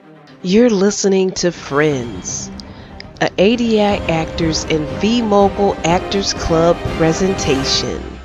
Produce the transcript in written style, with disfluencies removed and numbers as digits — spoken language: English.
You're listening to Friends, a ADI Actors and V Mogul Actors Club presentation.